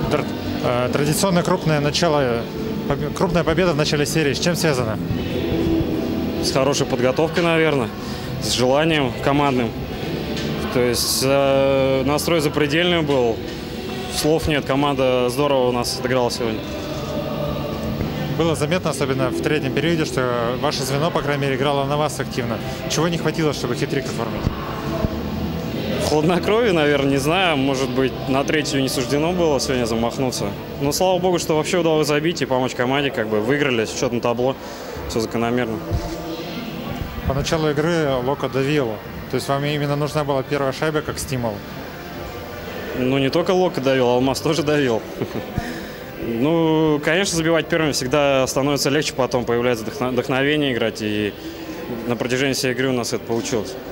Традиционно крупная победа в начале серии. С чем связано? С хорошей подготовкой, наверное, с желанием командным. То есть настрой запредельный был, слов нет, команда здорово у нас отыграла сегодня. Было заметно, особенно в третьем периоде, что ваше звено, по крайней мере, играло на вас активно. Чего не хватило, чтобы хитрик оформить? Хладнокровие, наверное, не знаю. Может быть, на третью не суждено было сегодня замахнуться. Но слава богу, что вообще удалось забить и помочь команде. Как бы выиграли с счетом табло. Все закономерно. По началу игры Локо давил. То есть вам именно нужна была первая шайба как стимул? Ну, не только Локо давил, Алмаз тоже давил. Ну, конечно, забивать первым всегда становится легче, потом появляется вдохновение играть. И на протяжении всей игры у нас это получилось.